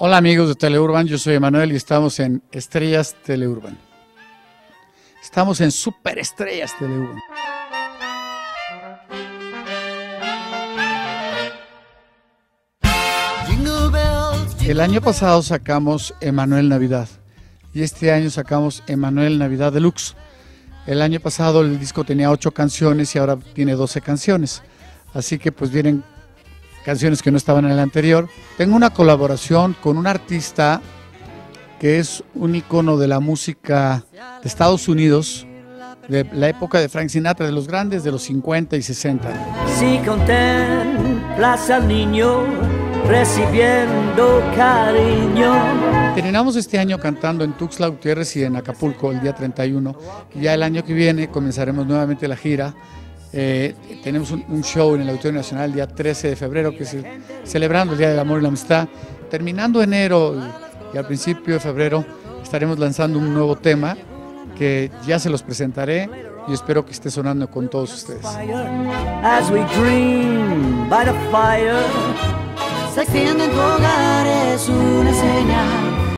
Hola amigos de Teleurban, yo soy Emanuel y estamos en Estrellas Teleurban. Estamos en Superestrellas Teleurban. El año pasado sacamos Emanuel Navidad y este año sacamos Emanuel Navidad Deluxe. El año pasado el disco tenía 8 canciones y ahora tiene 12 canciones. Así que pues vienen canciones que no estaban en el anterior. Tengo una colaboración con un artista que es un icono de la música de Estados Unidos, de la época de Frank Sinatra, de los grandes de los 50 y 60. Si contemplas al niño recibiendo cariño. Terminamos este año cantando en Tuxtla Gutiérrez y en Acapulco el día 31. Y ya el año que viene comenzaremos nuevamente la gira. Tenemos un show en el Auditorio Nacional el día 13 de febrero, que es celebrando el Día del Amor y la Amistad. Terminando enero y al principio de febrero estaremos lanzando un nuevo tema que ya se los presentaré y espero que esté sonando con todos ustedes. As we dream by the fire, Se extiende en tu hogar, es una señal